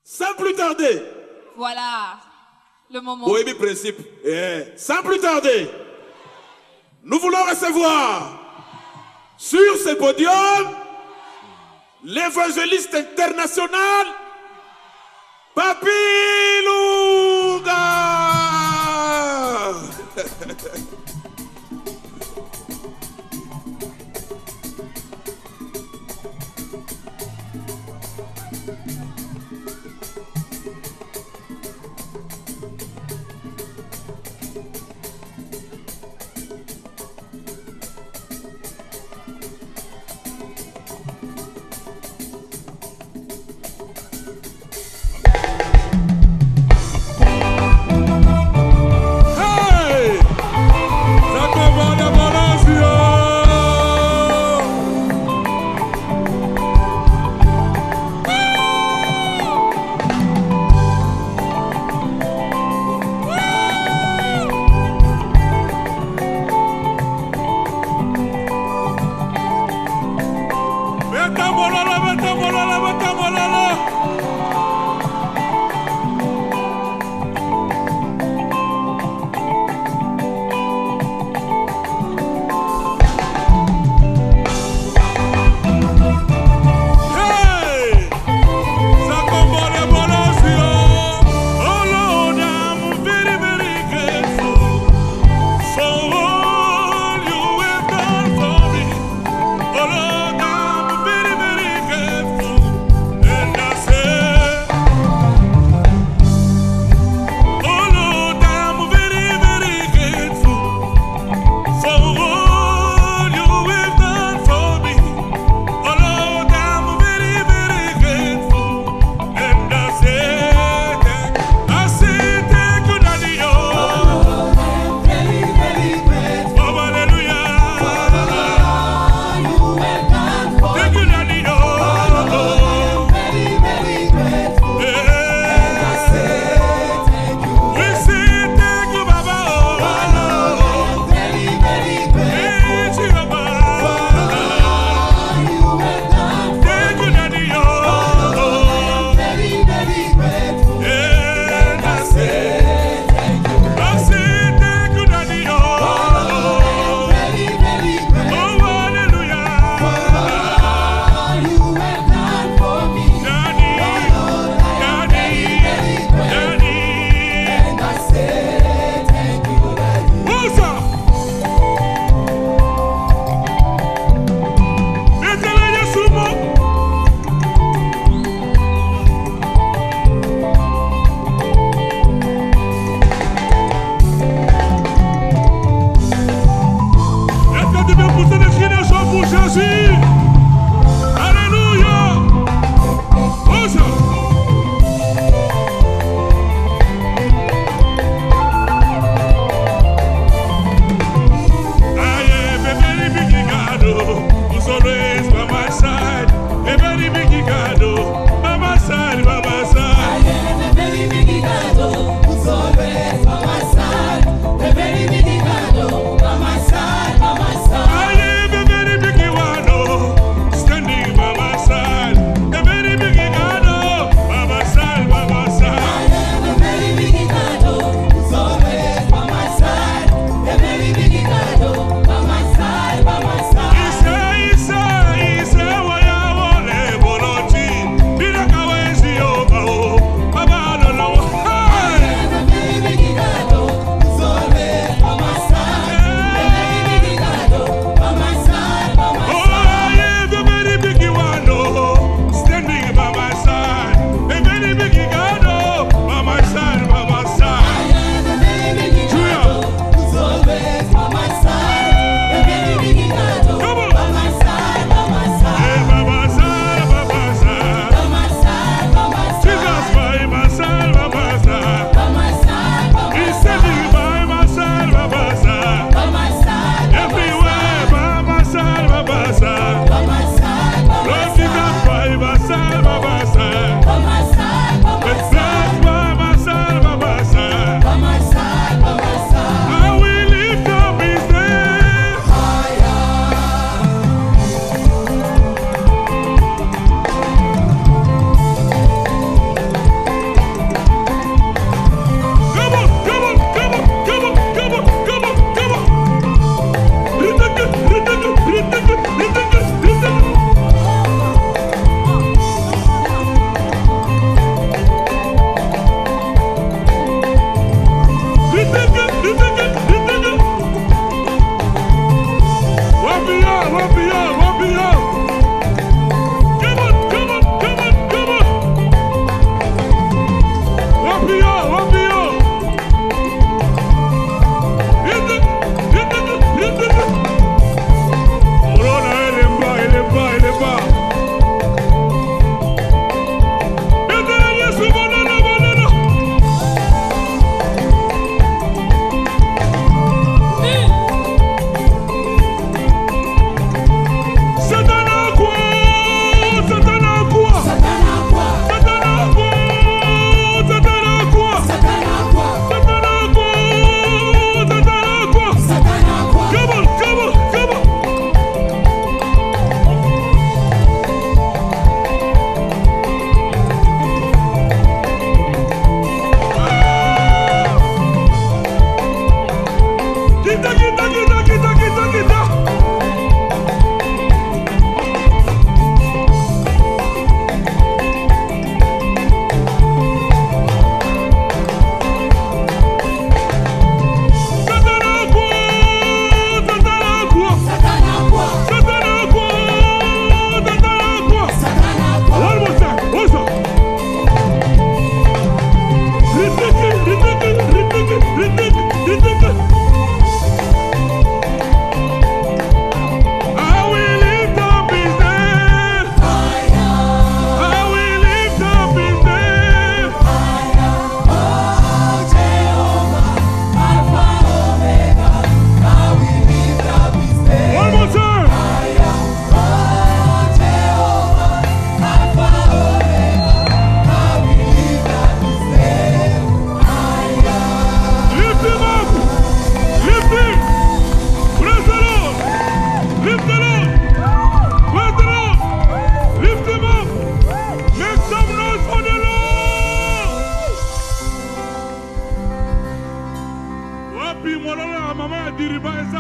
Sans plus tarder. Voilà le moment. Oui, principe. Sans plus tarder, nous voulons recevoir sur ce podium l'évangéliste international Papi Louga.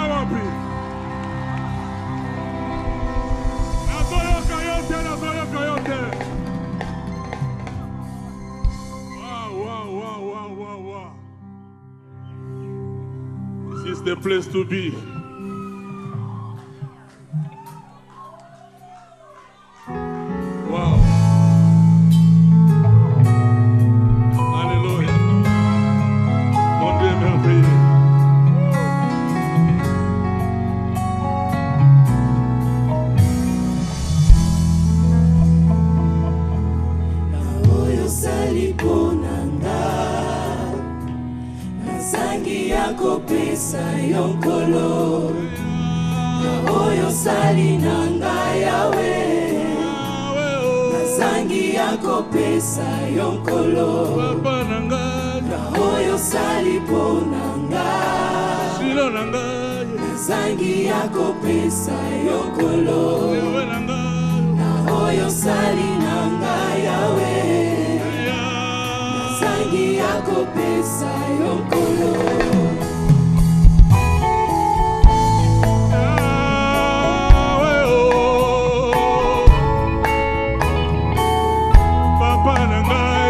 wapi? Nazoyoka yote, nazoyoka yote. Wow. This is the place to be. Wow. Alléluia. Mon Dieu merveilleux. Naoyo salibonanga Nazangi yako pesa yonkolo Naoyo salinanga yawe Nazangi yako pesa yonkolo Papa nanga, Naoyo salibonanga Nazangi yako pesa yonkolo Naoyo salinanga yawe Nazangi yako pesa yonkolo Papa nangai,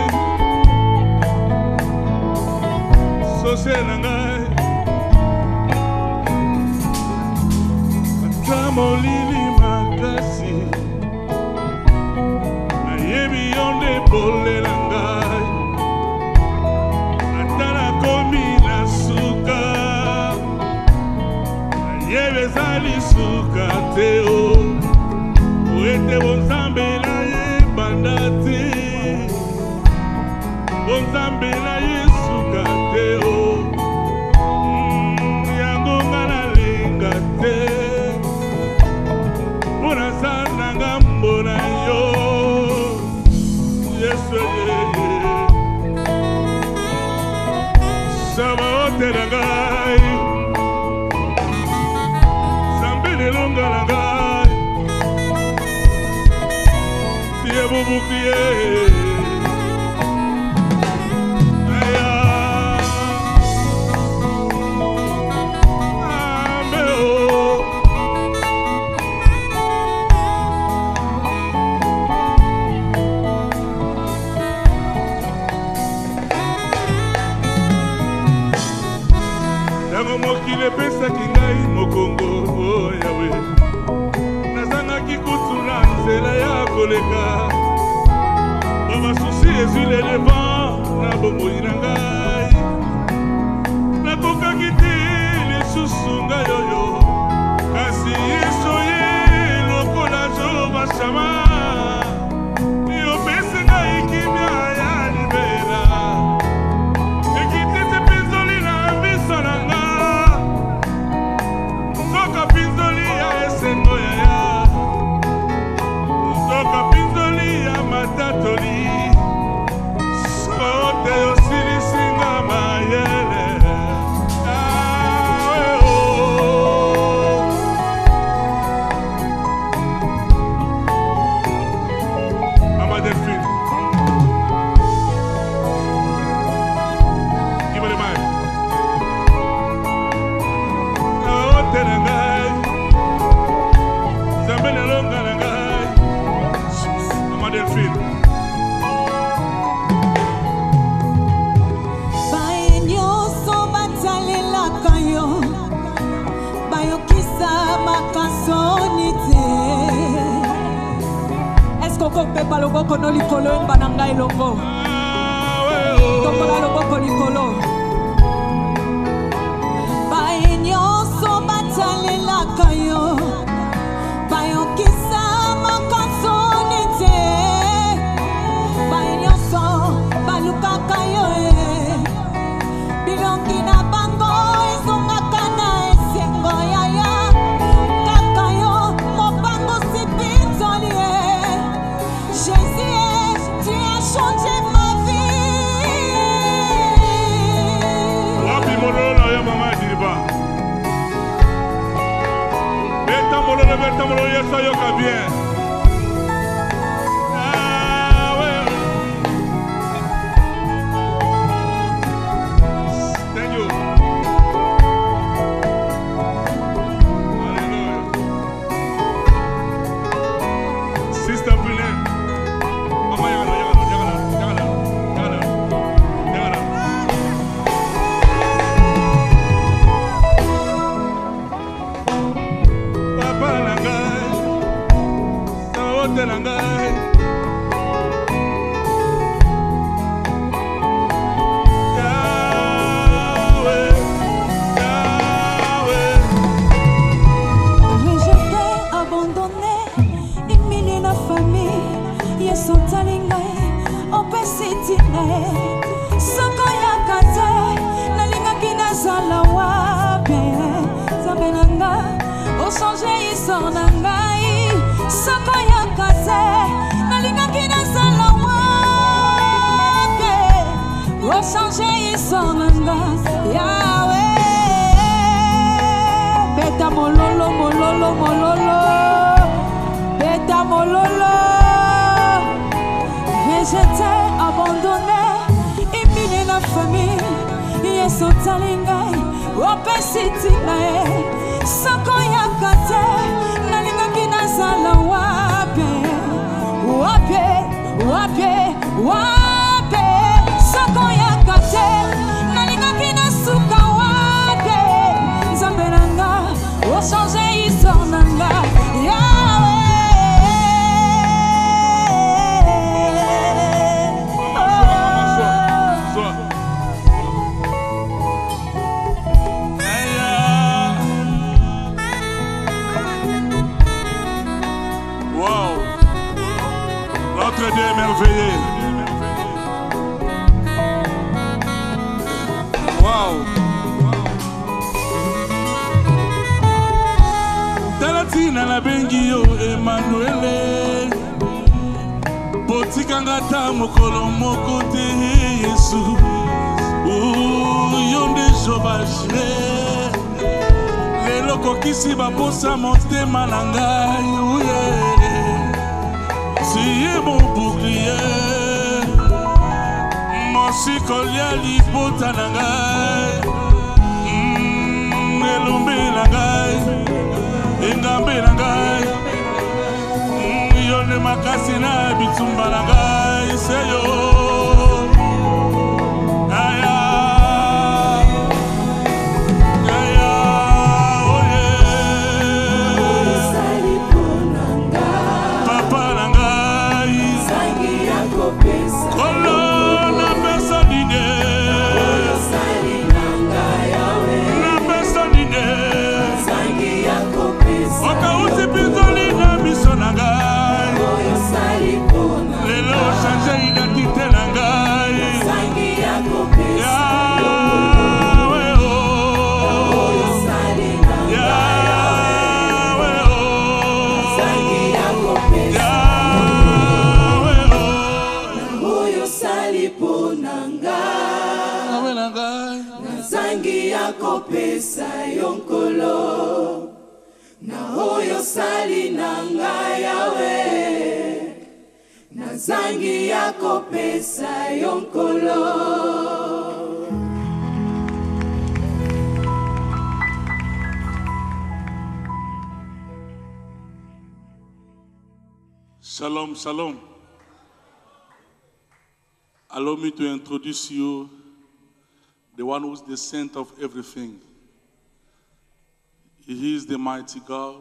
sose nangai, atamolili makasi, nayebi yonde pole nangai, atana komi na suka, nayebi zali suka teo, uete bonzambe na ye bandate. Bonzambe na Yesu kateo yango ngana linga te Muna sana ngambo na yo Yesu yeye Sama ote na ngai Zambini lunga na ngai Siye bubukie Mokile pesa kingai mokongo yawe Nazanga kikutuna nzela ya koleka Baba susi ezile devant na bomoi na ngai Nakoka kiti lisusu ngai yoyo Kasi yeso ye lokola jo bashama Yo pese ngai kimia ya libera Ekitete pizoli na mbisa na ngai Pinzoli ya esengo ya Soka pinzoli ya matatoli Sote yosili singa mayele Mama Delphine Give me the mic Sote nanga Delphine Baenyo so batalela kayo Bayokisa makasoni te Est-ce qu'on peut pas le boko no likolo bananga elongo Tokola le boko likolo Baenyo so batalela kayo Bayokisa makasoni te Baenyoso balukaka yo Bilongi na bango ezongaka na esengo yaya Kaka yo mopango sipinzoli Jésus, tu as changé ma vie Wapi mololo na yo mama diriba Beta mololo yeso yoka bien soko ya kate nalingaki nazala wapi nzambe nanga ochange histoire na ngai soko ya kate nalingaki nazala wapi ochange histoire na ngai Yahweh beta mololo mololo mololo beta mololo j'étais abandonné, humilié la famille, Yesu talingai, opesiti nae, soko ya kate, nalingaki nazala wapi, wapi, wapi, wapi, soko ya kate, nalingaki nasuka wapi, nzambe nanga, ochange histoire nanga, Notre Dieu est merveilleux. Wow. Talatina la bengi yo Emmanuel. Botikanga ta mokolo moko te Yesu. Yonde jobashe. Lelo kokisi baposa motema na ngai. Tu es mon bouclier, mon sikolia lipota nangai, elombe nangai, engambe nangai, yone makasi na bitumba nangai, seyo. Pesa yonkolo na hoyo sali nanga Yahweh na zangi yako pesa yonkolo. Shalom, shalom. Allow me to introduce you the one who is the center of everything. He is the mighty God.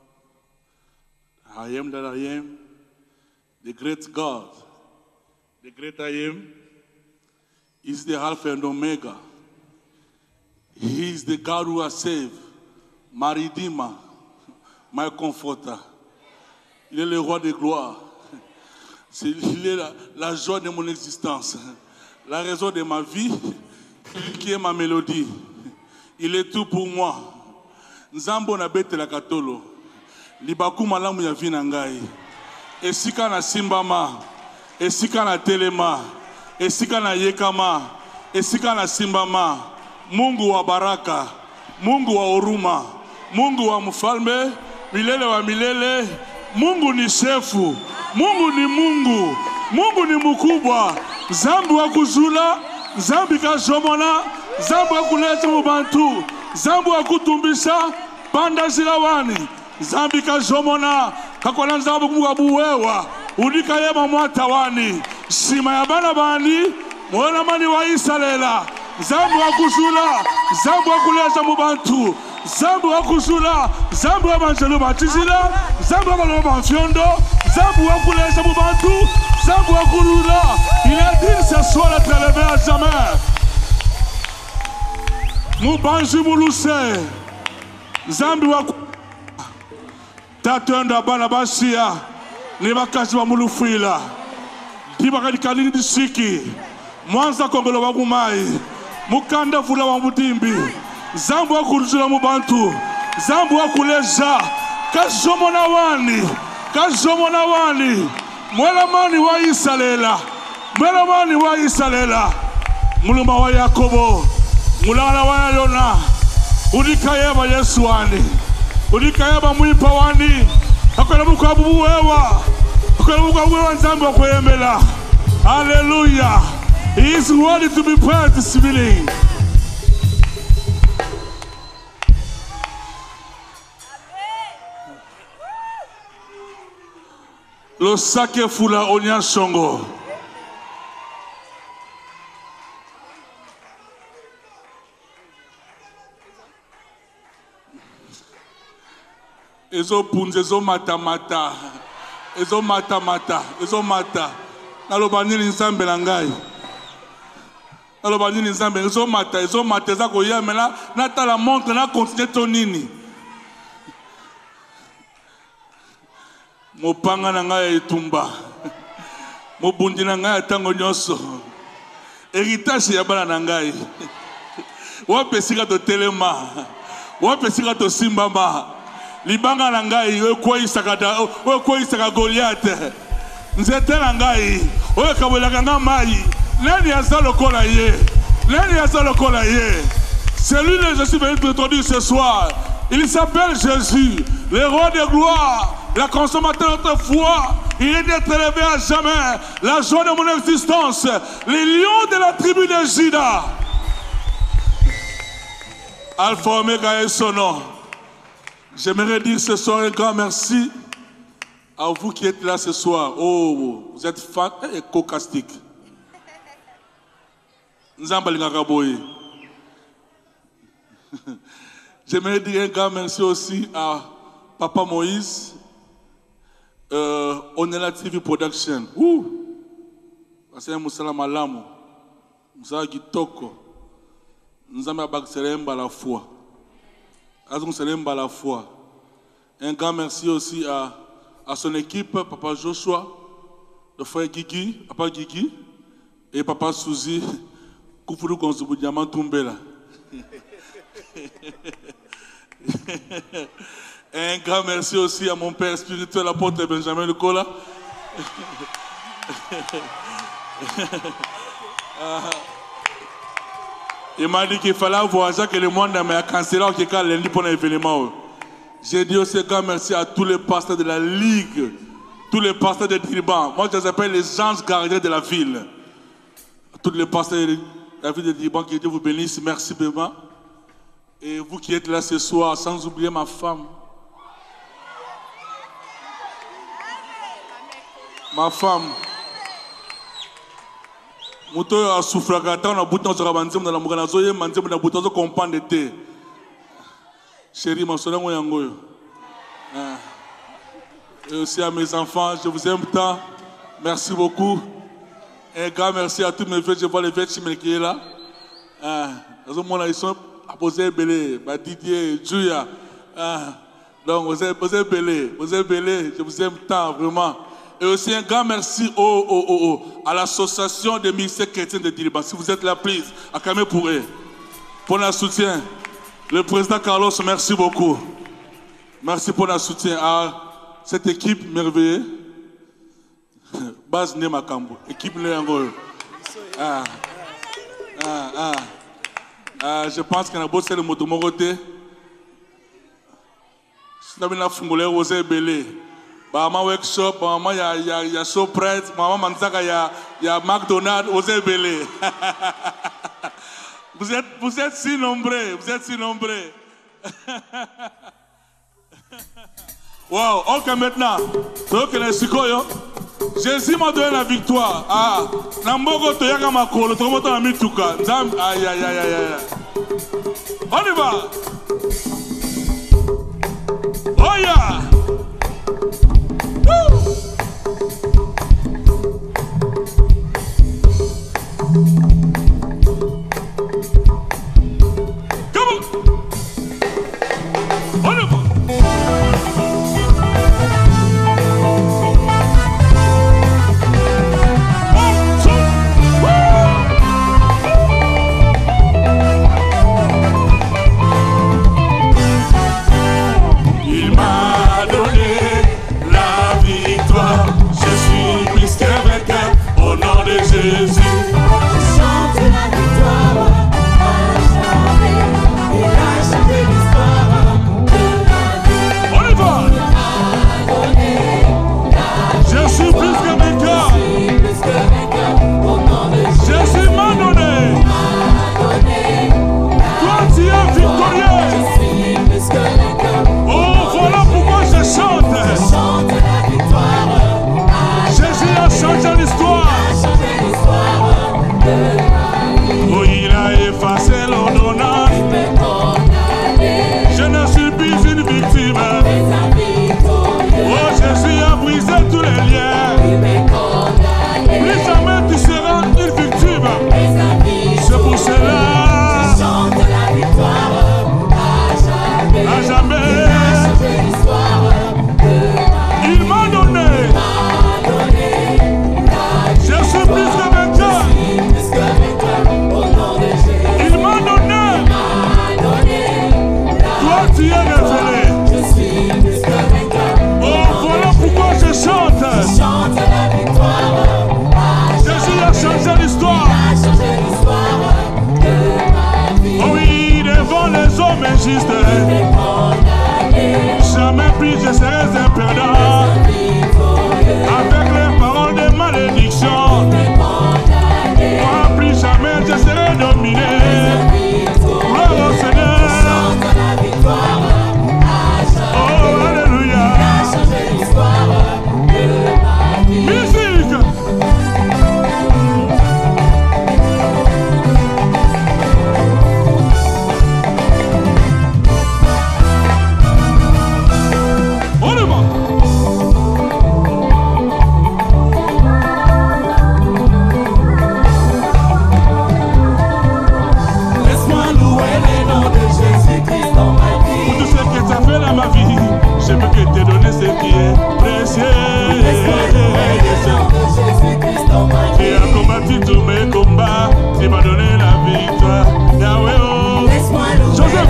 I am that I am. The great God. The great I am. Is the Alpha and Omega. He is the God who has saved. My Redeemer. My Comforter. Il est le roi de gloire. Il est la joie de mon existence. La raison de ma vie. Qui est ma mélodie. Il est tout pour moi. Nzambo na bete la katolo. Libaku malamu ya vina ngai. Esika na simbama. Esika na telema. Esika na yekama. Esika na simbama. Mungu wa baraka. Mungu wa huruma. Mungu wa mfalme. Milele wa milele. Mungu ni shefu. Mungu ni Mungu. Mungu ni mkubwa. Zambu wa kuzula. Zambi kashomona, zambu wa kuleta mubantu, zambu wa kutumbisha, panda zirawani, zambi kashomona, kakola zambu kubuwewa, udika yema mwatawani, sima ya bana bani, mwana mani wa isalela, zambu wa kuzula, zambu wa kuleta mubantu, zambu wa kuzula, zambu wa manjelo batizila, zambu wa maloma mfiondo, zambu wa kuleta mubantu, zambu wa kulula. Il a dit ce soir d'être élevé à jamais. Moubanji Moulouse, Zambi wa Tatenda Balabasia, Lebakazi wa Mouloufila, Dibakadi Kalini Disiki, Mwanza kongolo wakumai. Mukanda fula wa mutimbi. Zambu wa kurujula mubantu. Zambu wa kuleja. Kajomo na wani. Kajomo na wani. Mwela mani wa isalela. Mwela mani wa isalela. Muluma wa Yakobo. Mulala wa Yona. Udikayeba Yesu wani. Udikayeba mwipa wani. Akwela muka bubu wewa. Akwela muka wewa nzambu wa kuyemela. Hallelujah. He is worthy to be praised this evening. Lo sake fula onya shongo. Ezo punze, ezo mata mata. Ezo mata mata. Ezo mata. Naloba nini nzambe na ngai. Naloba nini nzambe. Ezo mata. Ezo mata. Eza koya mena. Nata la montre na continue to nini. Mopanga na ngai etumba. Mobundi na ngai tango nyoso. Héritage ya bana na ngai. Wapesika to telema. Wapesika to simbama. Libanga na ngai okweyisaka Goliath. Nzete na ngai oyekabelaka nga mai. Nani aza lokola ye? Nani aza lokola ye? C'est lui que je suis venu te introduire ce soir. Il s'appelle Jésus, le roi de gloire, la consommateur de notre foi. Il est d'être élevé à jamais, la joie de mon existence, les lions de la tribu de Juda. Alpha Omega est son nom. J'aimerais dire ce soir un grand merci à vous qui êtes là ce soir. Oh, vous êtes fans et cocastique. J'aimerais dire un grand merci aussi à Papa Moïse, Onela TV Production. Parce que Moussala Malamu, Moussala Gitoko, nous avons bakselemba la foi. La foi. Un grand merci aussi à son équipe, Papa Joshua, le frère Guigui, Papa Guigui, et Papa Souzi, Koufoudou Konzubu Diamant Tumbela. Un grand merci aussi à mon père spirituel, l'apôtre Benjamin Lukola. Il m'a dit qu'il fallait voir ça que le monde m'a cancellé au Keka lundi pour l'événement. J'ai dit aussi grand merci à tous les pasteurs de la Ligue, tous les pasteurs de Diriban. Moi, je les appelle les anges gardiens de la ville. Tous les pasteurs de la ville de Diriban, que Dieu vous bénisse. Merci, Béma. Et vous qui êtes là ce soir, sans oublier ma femme. Ma femme. Moto a soufflé quand on a bouton sur la banzem dans la mourana zoye manzem na bouton zo comprendre té. Chérie, mon soeur moi yangoyo. Et aussi à mes enfants, je vous aime tant. Merci beaucoup. Un grand merci à tous mes vieux, je vois les vieux chimènes qui est là. Ils sont apposés belé, Didier, Julia. Donc vous êtes belé, je vous aime tant vraiment. Et aussi un grand merci à l'association des ministères chrétiens de Diriban. Si vous êtes là, please, acclamez pour eux. Pour le soutien. Le président Carlos, merci beaucoup. Merci pour le soutien à cette équipe merveilleuse. Base Nemakambo. Équipe Léangol. Je pense qu'on a bossé le mot de Moroté. Si on a fait un rosé belé. Maman workshop, maman y a Showprite, maman Manzaka y a McDonald's, osez belé. Vous êtes si nombreux, vous êtes si nombreux. Wow, ok maintenant, Jésus m'a donné la victoire. Ah, Nambogo Toyaka Makolo, Tomoto Amituka. Aïe aïe aïe aïe. On y va. Oh yeah. juste. Jamais plus je serai un perdant. Avec les paroles de malédiction, moi plus jamais je serai dominé. Gloire au Seigneur. Oh, alléluia. Musique. On est bon. Je peux que te donner ce qui est précieux. Tu as combattu tous mes combats, tu m'as donné la victoire. Yahweh, oh. Joseph,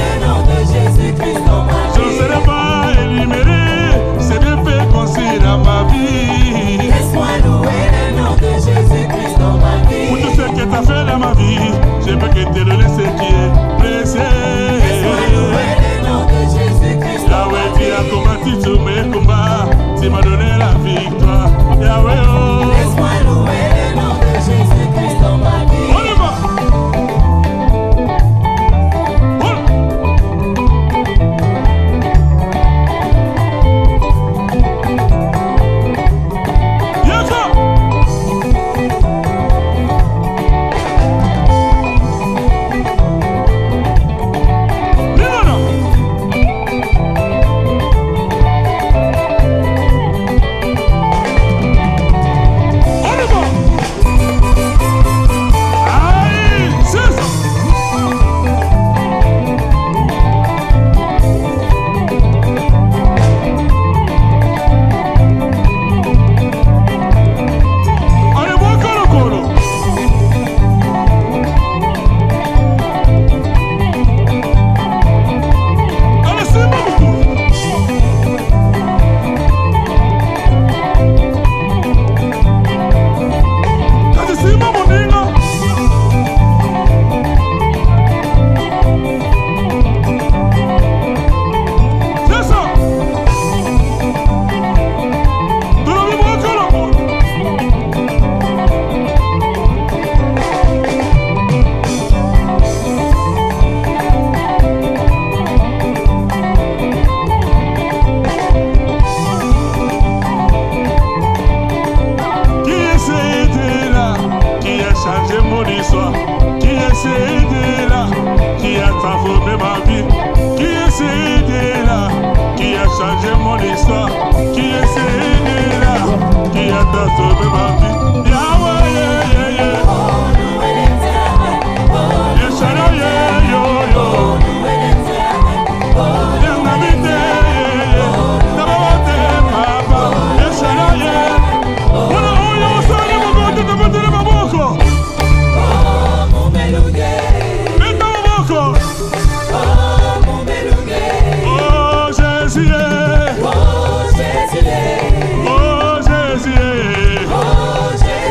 je ne serai pas éliméré, c'est des faits concis dans ma vie. Laisse-moi louer le nom de Jésus-Christ dans ma vie. Pour tout ce que tu as fait dans ma vie, je peux que te donner ce qui est précieux. Laisse-moi louer le nom de Jésus-Christ dans ma vie. Tu as combattu tous mes combats, tu m'as donné la victoire. Yahweh, oh. Laisse-moi louer le nom de Jésus-Christ dans ma vie. On y va. Oh Jésus,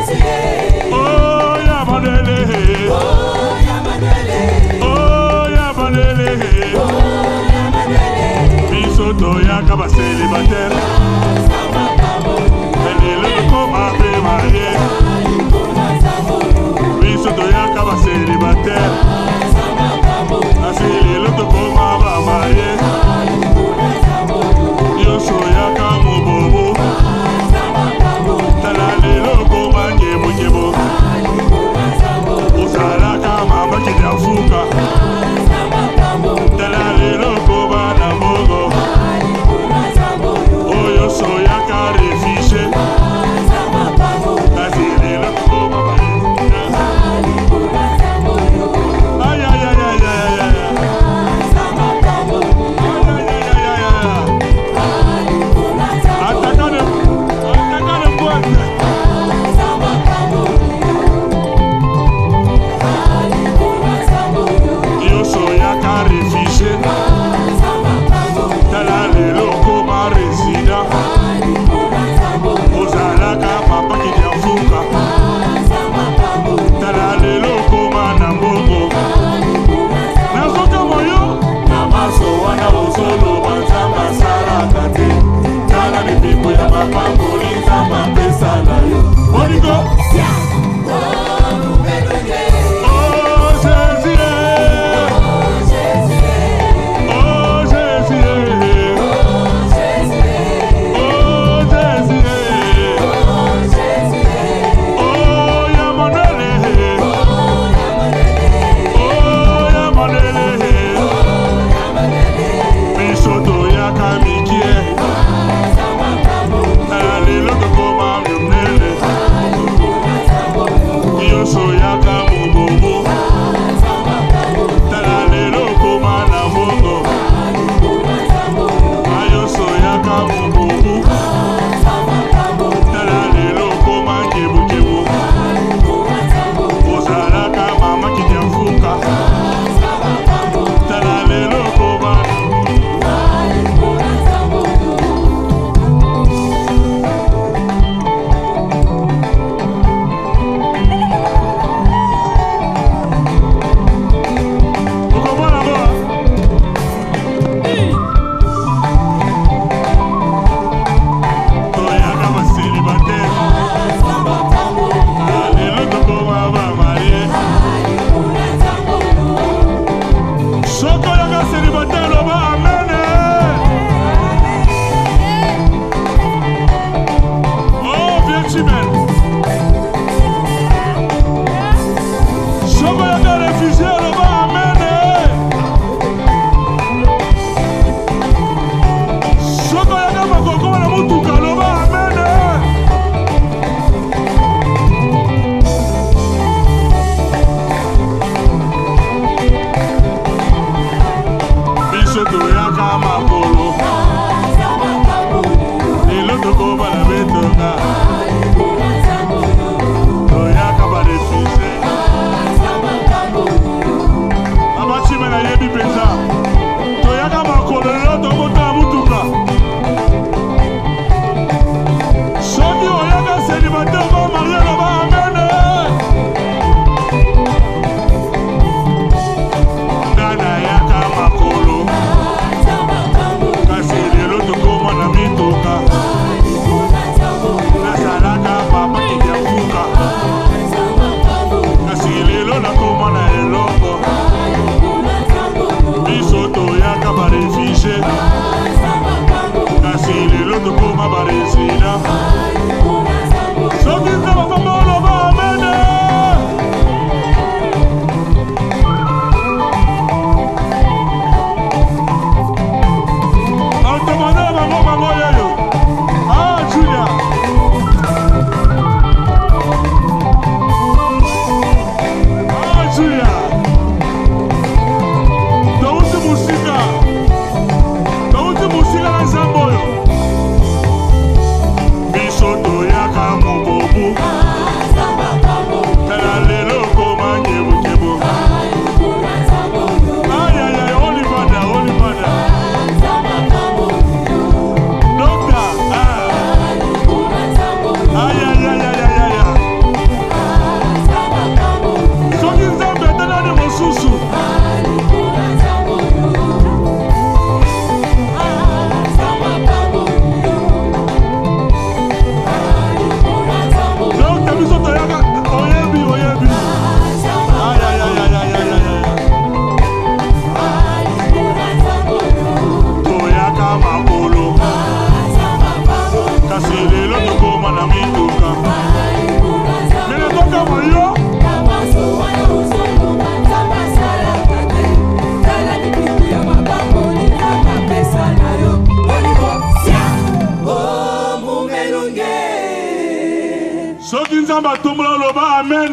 Nzamba tombola loba amen.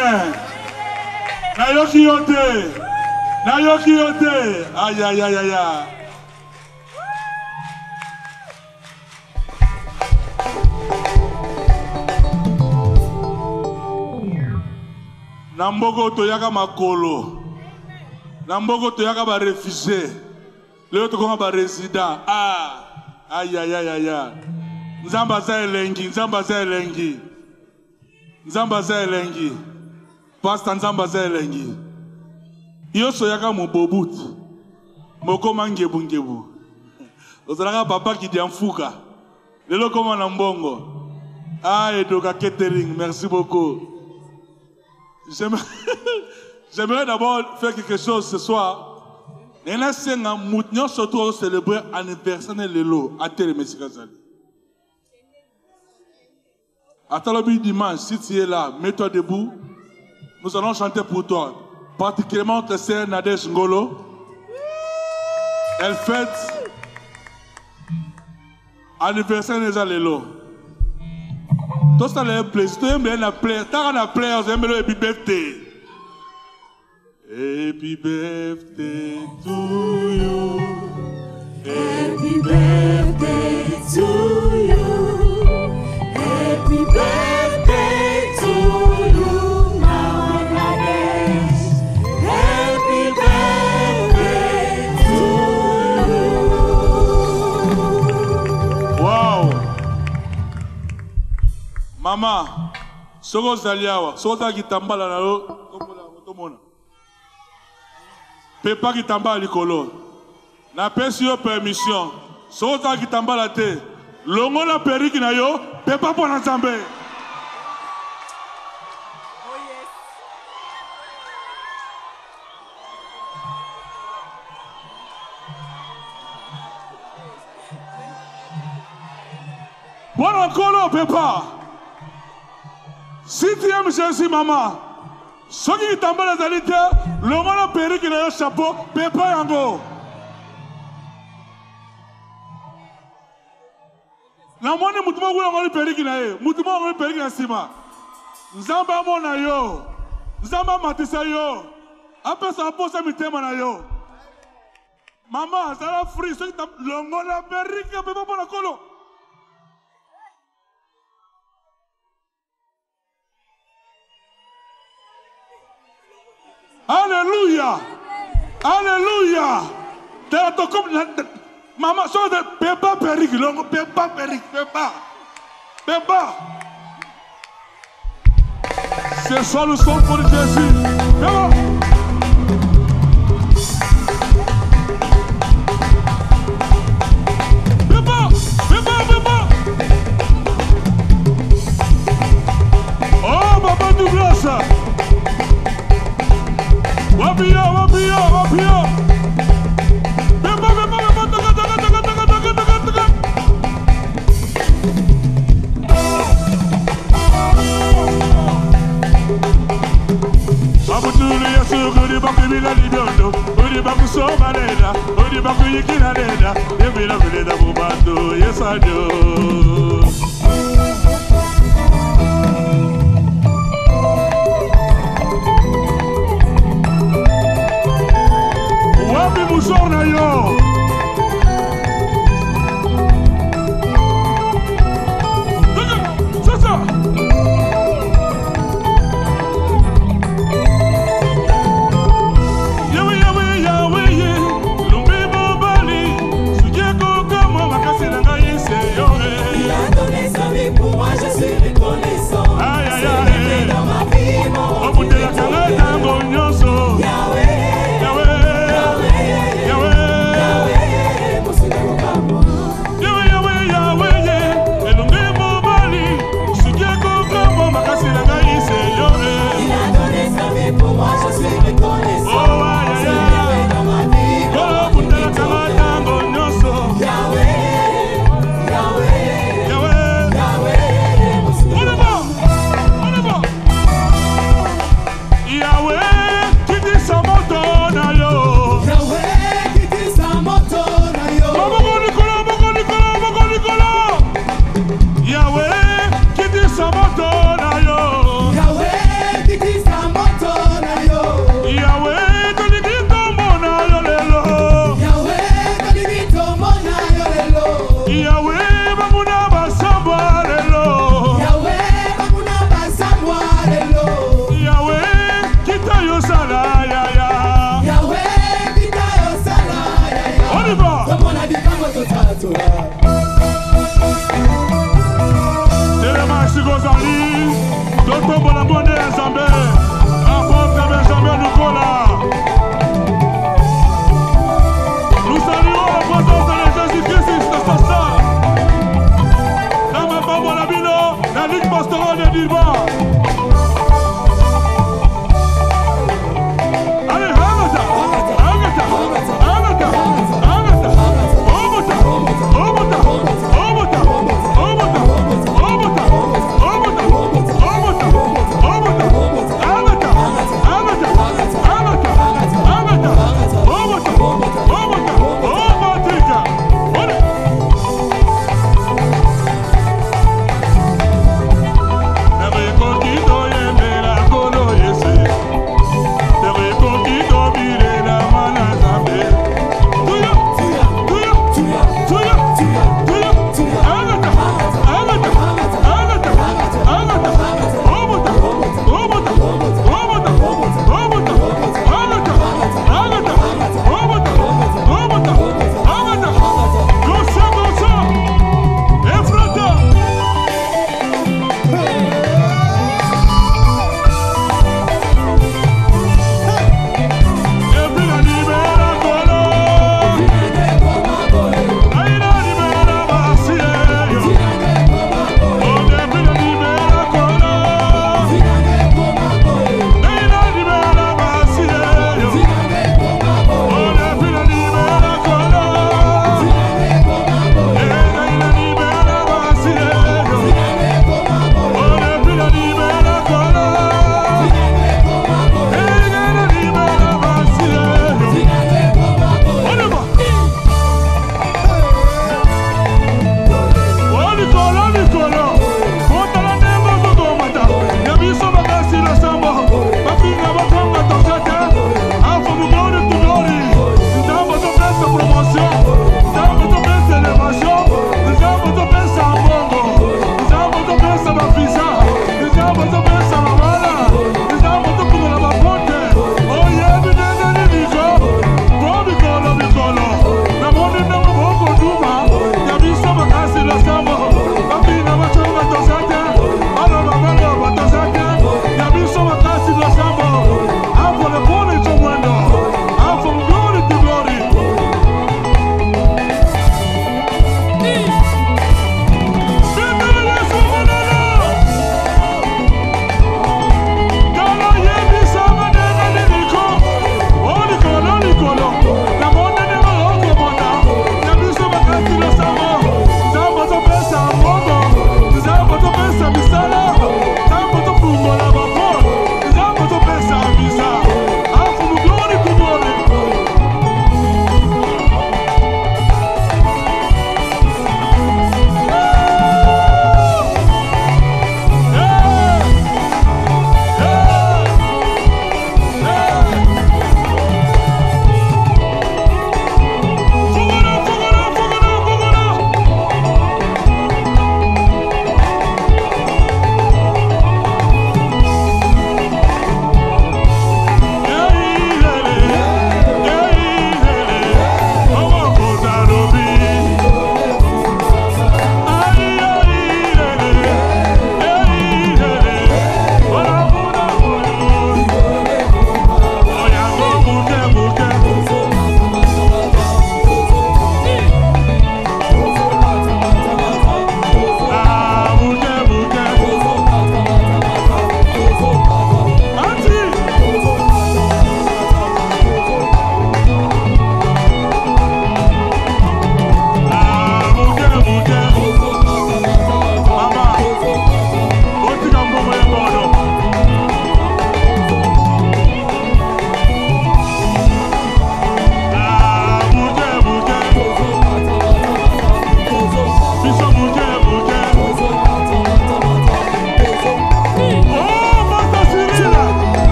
Nayoki yote. Nayoki yote. Aïe aïe aïe aïe. Nambogo toyaka makolo. Nambogo toyaka ba réfugié. Le to ba résident. Ah. Aïe aïe aïe aïe. Nzamba za elengi, nzamba za elengi. Nzamba za elengi. Pastor nzamba za elengi. Yo soyaka mo bobut. Moko mangebu ngebu. Ozalaka papa qui dit en fouka. Lelo koma na mbongo. Ah, Edoka Catering, merci beaucoup. J'aimerais d'abord faire quelque chose ce soir. Et là, c'est un moutnion surtout célébrer l'anniversaire de Lelo à Télémessicazali. Attends le dimanche, si tu es là, mets-toi debout. Nous allons chanter pour toi. Particulièrement ta sœur Nadège Ngolo. Elle fête l'anniversaire de Lelo. Tout ça est plaisir. Tu aimes bien plaire. Tu as plaire. Tu aimes bien happy birthday. Happy birthday to you. Happy birthday to you. Happy birthday to you, Mama Nadège. Happy birthday to you. Wow. Mama, soko zaliawa, soko kitambala na lo, tomona. Pepa kitambala likolo. Na pesi yo permission. Soko kitambala te. Longo na periki na yo, pepa pona Nzambe. Bona kolo pepa. Si tu aimes Jésus, maman, ce qui t'embête la zalité, le monde péri qui a un chapeau, pepa yango. La monnaie moutuma ou la péri qui n'a eu, moutuma ou péri qui n'a sima. Nzamba mona yo, Nzamba matisa yo, après ça pose un mitema na yo. Maman, ça la frise, ce qui t'a longo la péri qui a pepa pour la colo. Alléluia! Alléluia! Maman, so de pepa perik, longo pepa perik, pepa. Pepa. Ce soir, nous sommes pour Jésus. Pepa. Pepa, pepa, pepa. Oh, Papa Douglas. Wapio, wapio, wapio. Pepa, pepa, pepa, toka, toka, toka, toka, toka, toka, toka. Abutuli Yesu, kuri baku bila lidondo, kuri baku soma leda, kuri baku yikina leda, yebila kuleda bubando, yesadio. Wapi musona yo. Sasa. Yawe yawe yawe ye. Lumbe bobali. Suje ko kama makasi na ngai se yo.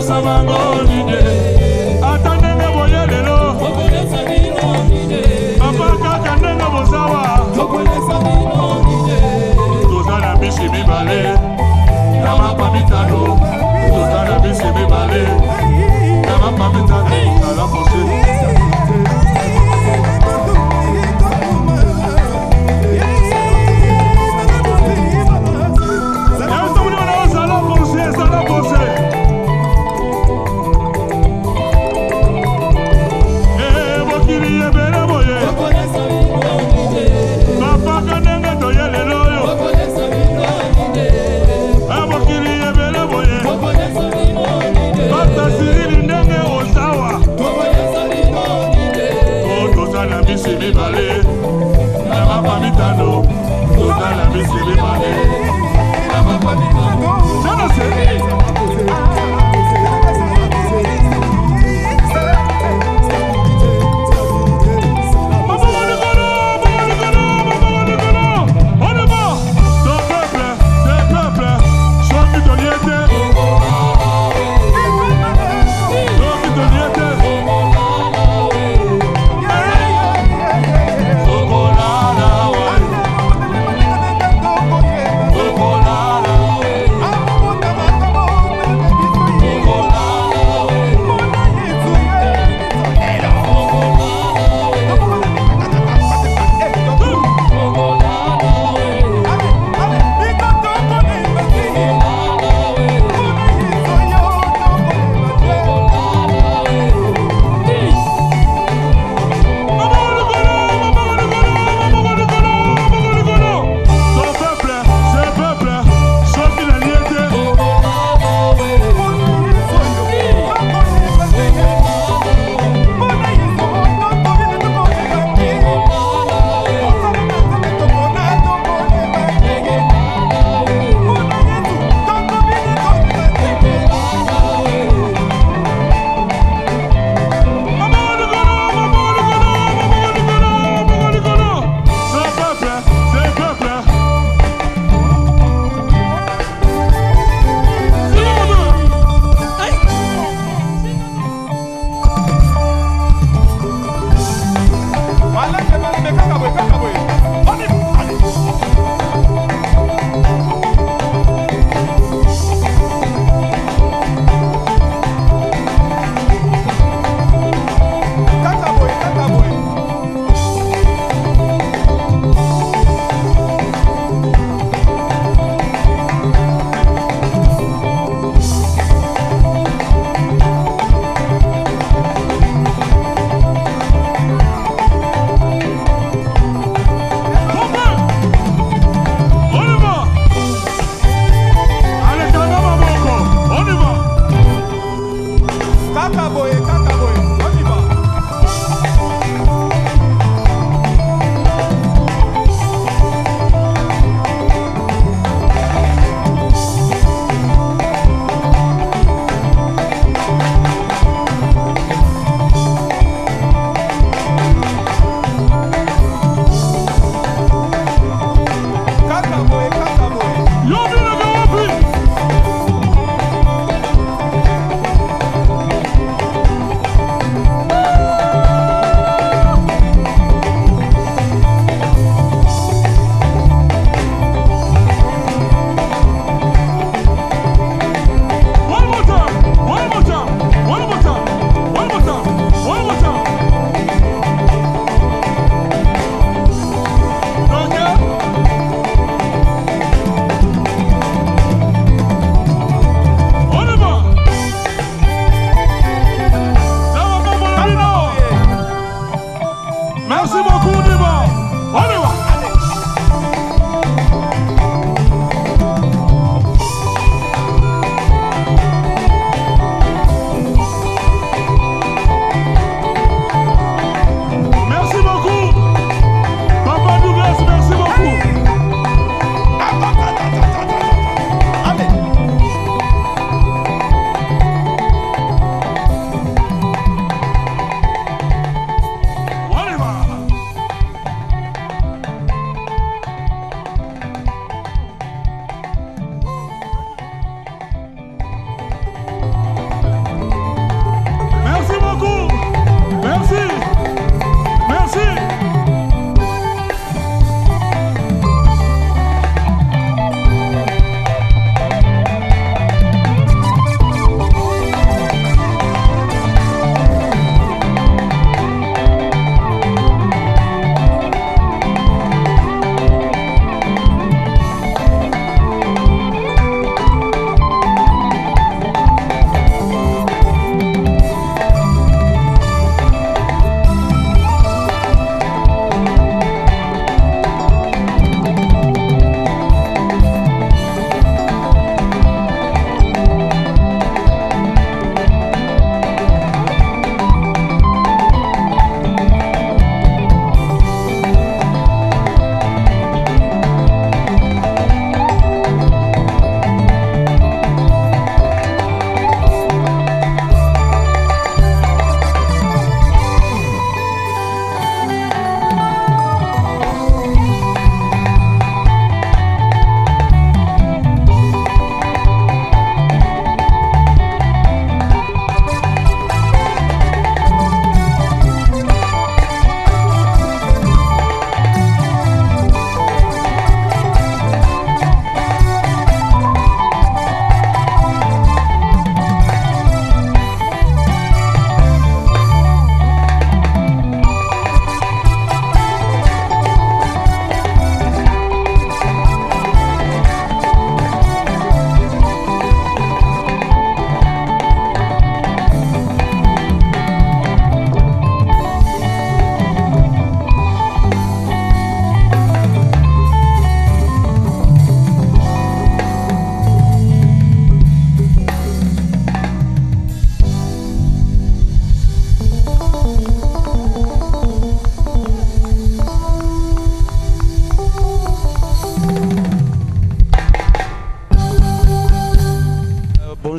kopesa bango nini ata ndenge boye lelo papa kaka ndenge bozawa toza na bisi mibale na mapa mitano toza na bisi mibale na mapa mitano ala pose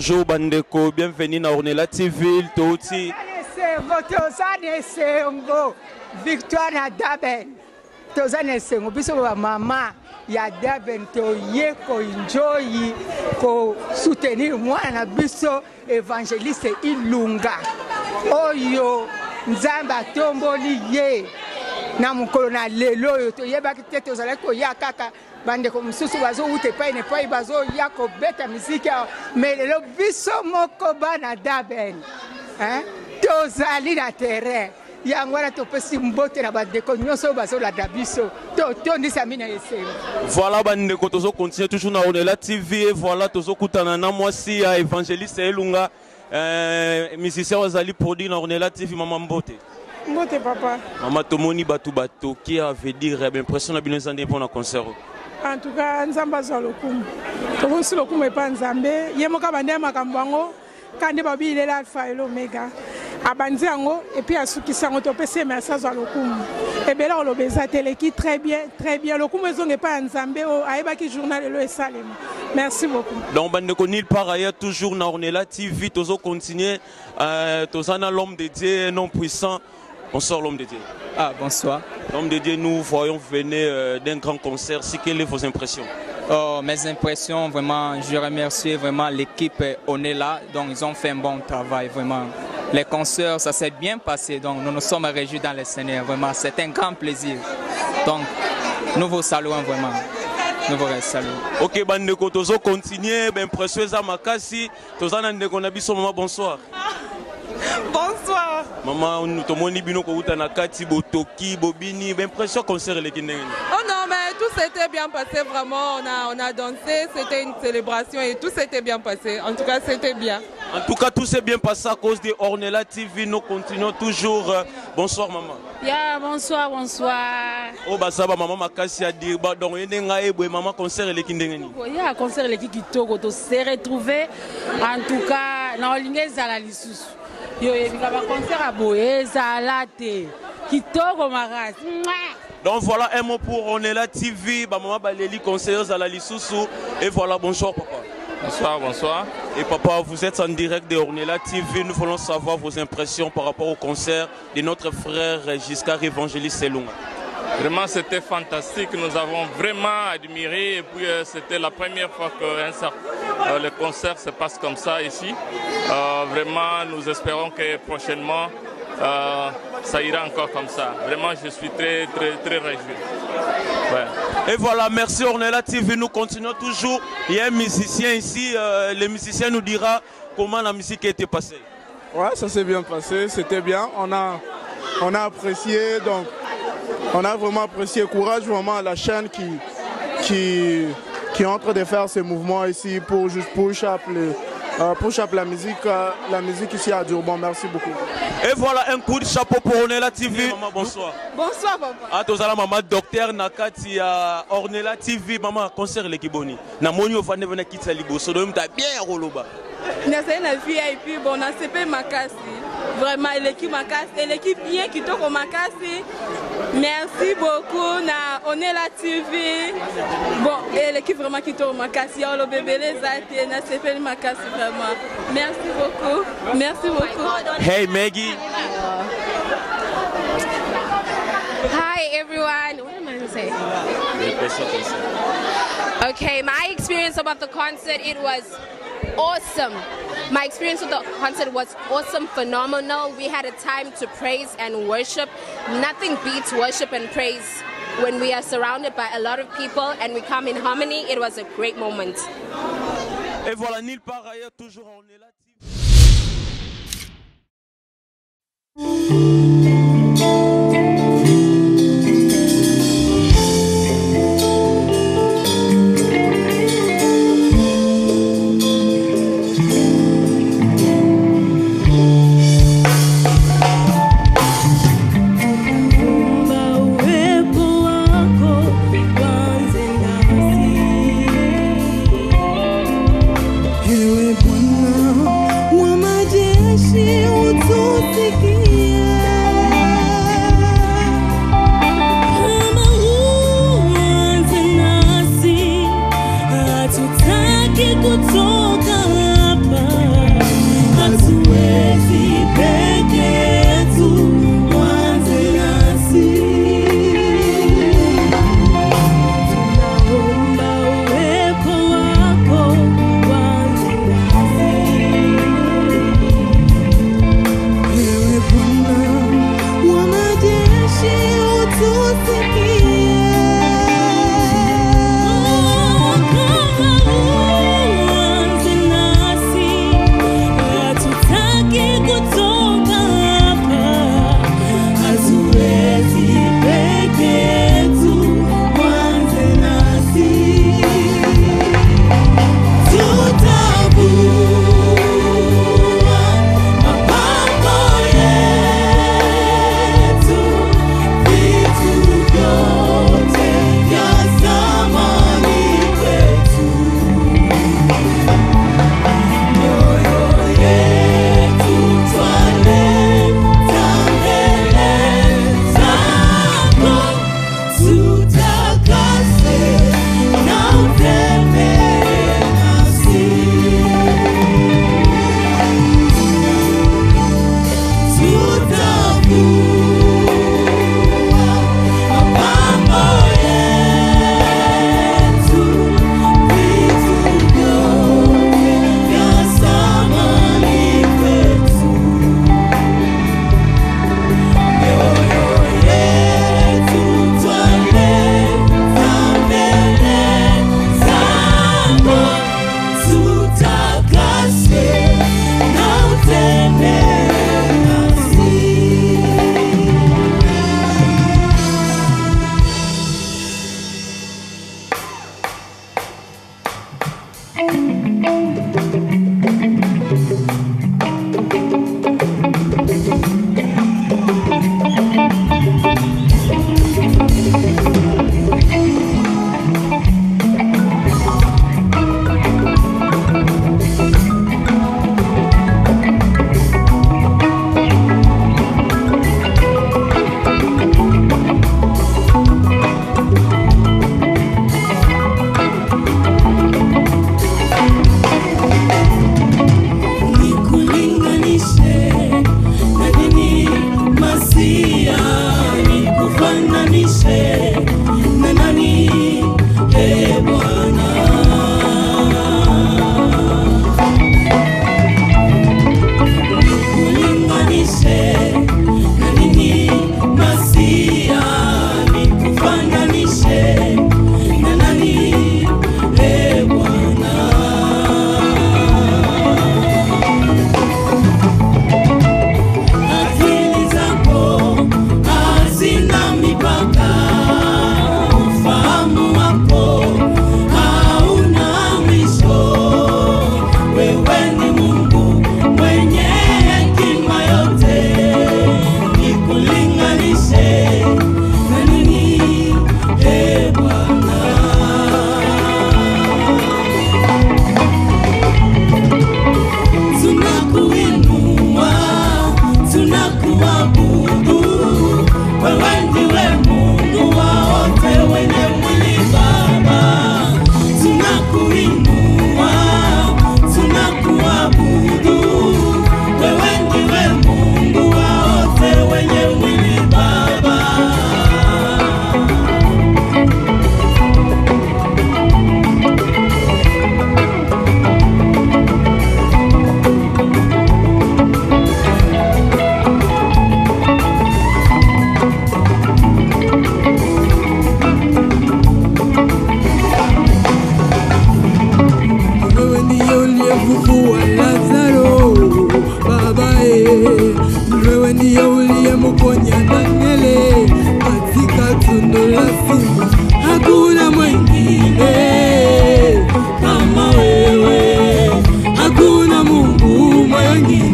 bonjour bandeko, bienvenue na Ornella TV, Toti. Victoire na Daben. Tozane sengo biso ba mama ya Daben to ye ko enjoy ko soutenir mwana na biso évangéliste Ilunga. Oyo nzamba tomboli ye na mukolo na lelo yo to yeba kite tozala ko ya kaka bande ko mususu bazo ute pa ne pa bazo ya ko beta musique mais lelo biso moko bana Daben. Hein? Tozali na terrain. Voilà bandeko tozo continue toujours na Ornella TV et voilà tozo kutana na mwasi ya évangéliste Elunga musicien wazali produit na Ornella TV mama mbote. Mbote papa. Mama tomoni batu bato qui avait dire impression na bino zande pour na concert. En tout cas nzamba za lokumu. Tozo si lokumu e pa nzambe yemoka bande makambo ngo kande babi ile alpha et l'omega. Abanzi yango et puis asukisa yango topesi message à lokumu ebela olobeza teleki très bien lokumu ezonge pa nzambe o ayebaki journal elo esalema. Merci beaucoup. Donc bandeko nil par ailleurs toujours na Ornella TV tozo continuer tozana l'homme de Dieu non puissant. Bonsoir l'homme de Dieu. Ah bonsoir. L'homme de Dieu, nous voyons venir d'un grand concert. Si quelles sont vos impressions? Oh, mes impressions, vraiment, je remercie vraiment l'équipe Ornella. Donc, ils ont fait un bon travail, vraiment. Les concerts, ça s'est bien passé. Donc, nous nous sommes réjouis dans les Seigneurs. Vraiment, c'est un grand plaisir. Donc, nous vous saluons vraiment. Nous vous saluons. Ok, bandeko, tozo continuer. Ben, précieuse à Makasi. Tozo nandeko nabiso, maman, bonsoir. Bonsoir. Maman, nous tomons ni bino ko utana kati botoki bobini. Ben, précieux concert les kindengeni. Oh non, mais tout s'était bien passé, vraiment. On a dansé, c'était une célébration et tout s'était bien passé. En tout cas, c'était bien. En tout cas, tout s'est bien passé à cause de Ornella TV. Nous continuons toujours. Bonsoir, maman. Yeah, bonsoir. Oh, bah ça va, maman, Makasi a dit, bah, donc, il y a un maman concert les kindengeni. Il y a un concert les Kitoko, to s'est retrouvé. En tout cas, dans l'ingé à la lisusu. Yo, il y a un concert à Boé, Zalate, Kitoko Maras. Donc voilà un mot pour Ornella TV, bah maman Baléli conseilleuse à la Lisusu et voilà bonsoir papa. Bonsoir. Et papa, vous êtes en direct de Ornella TV, nous voulons savoir vos impressions par rapport au concert de notre frère Giscard Évangéliste Elunga. Vraiment c'était fantastique, nous avons vraiment admiré et puis c'était la première fois que le concert se passe comme ça ici. Vraiment nous espérons que prochainement ça ira encore comme ça. Vraiment, je suis très réjoui. Ouais. Et voilà, merci Ornella TV. Nous continuons toujours. Il y a un musicien ici. Le musicien nous dira comment la musique a été passée. Ouais, ça s'est bien passé. C'était bien. On a apprécié. Donc, on a vraiment apprécié. Courage vraiment à la chaîne qui est en train de faire ces mouvements ici pour juste push up la musique ici à Durban. Merci beaucoup. Et voilà un coup de chapeau pour Ornella TV. Maman, bonsoir. Bonsoir, papa. Ah, tozala maman docteur Nakati à Ornella TV. Maman, concert les Kiboni. Na monyo fane vena kitsa liboso. Donc, t'as bien roloba. Nasé na VIP, bon, na CP Makasi. Vraiment, l'équipe Makasi, et l'équipe bien qui toque au Makasi. Merci beaucoup, na Ornella TV. Bon, et l'équipe vraiment qui toque au Makasi. On le bébé les athées, na CP Makasi vraiment. Merci beaucoup. Merci beaucoup. Hey Maggie. Hi everyone. What am I going to say? Okay, my experience about the concert, it was awesome. My experience with the concert was awesome, phenomenal. We had a time to praise and worship. Nothing beats worship and praise when we are surrounded by a lot of people and we come in harmony. It was a great moment. Et voilà, nulle part ailleurs, toujours Ornella TV. Ewe Bwana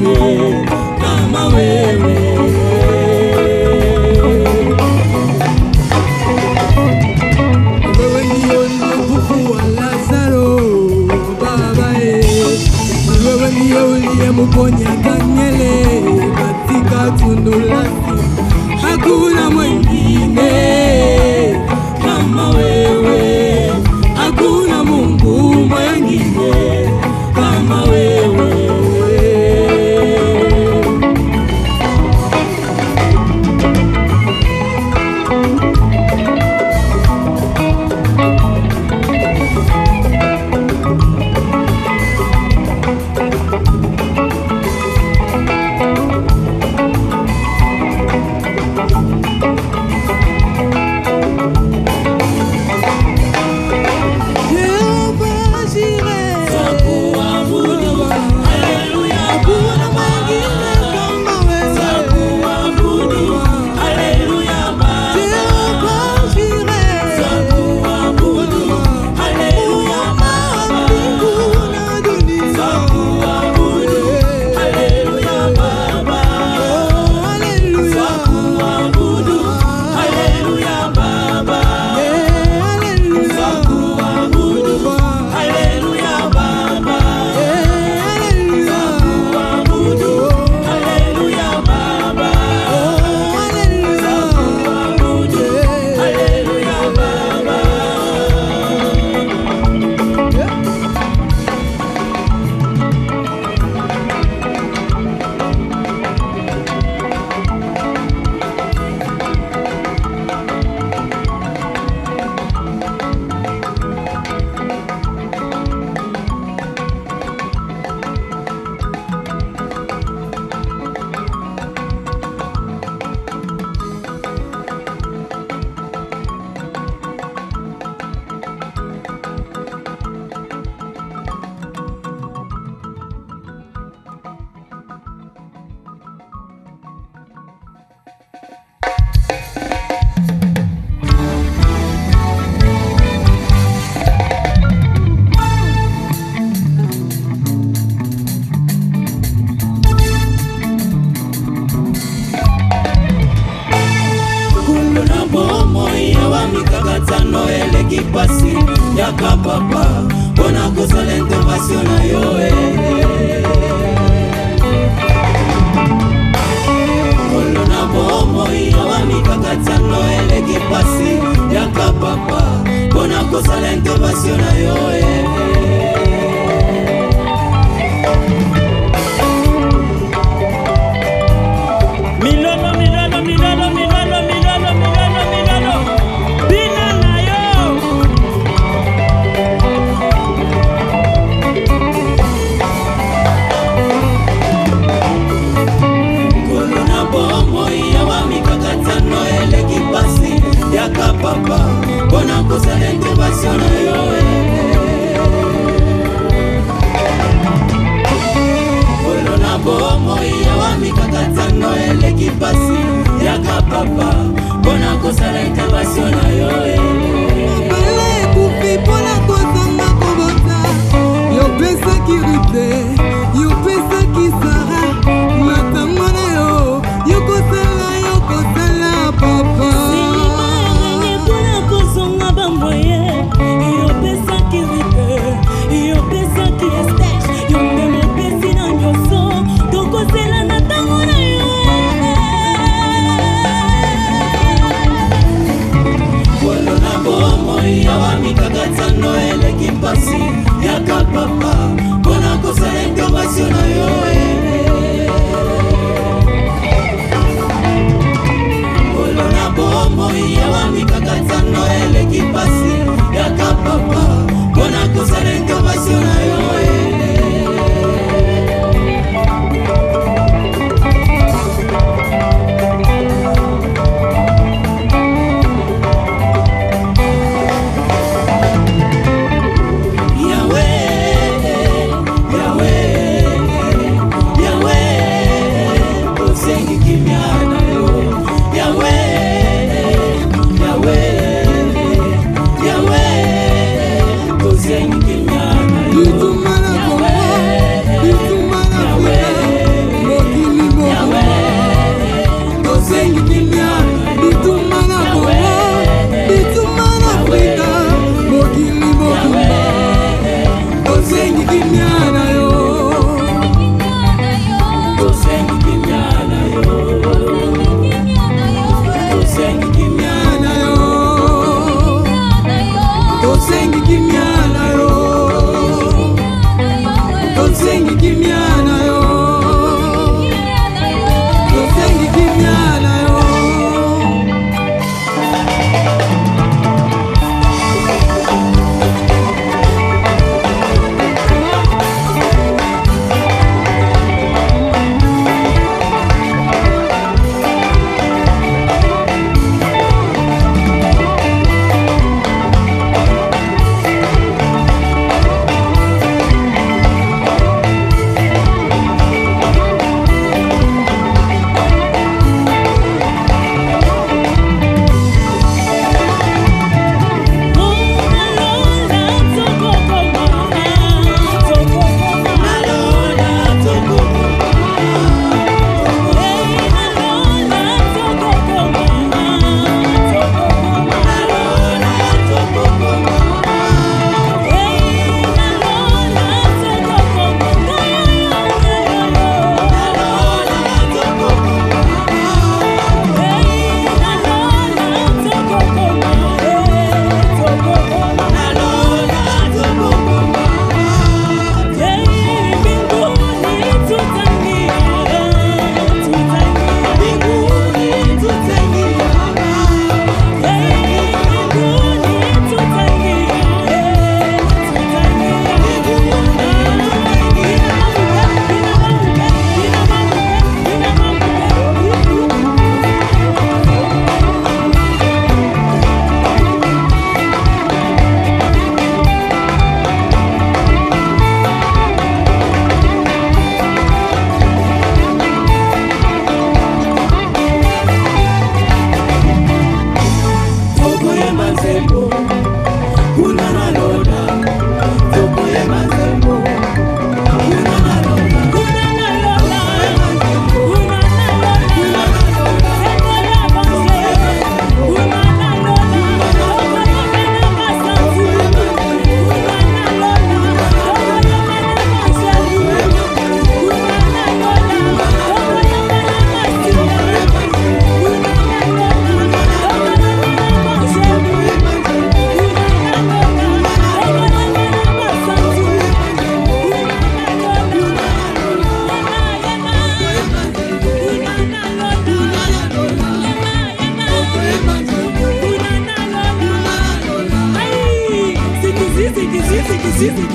mwingine kama wewe. Wewe ndio uliyemfufua Lazaro, Baba wewe ndio uliyemponya Danieli katika tundu la simba. Hakuna mwingine kama wewe, hakuna Mungu mwingine kama wewe.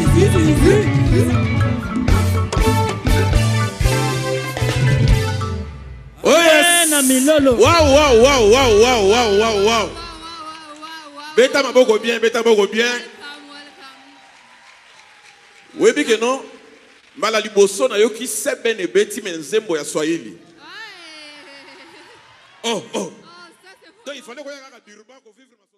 Oh yes. Wow. Beta maboko bien. Oui, bien que non. Mala liboso na yo ki sebe ne beti menzembo ya Swahili. Oh. Donc il fallait qu'on ait un durban pour vivre.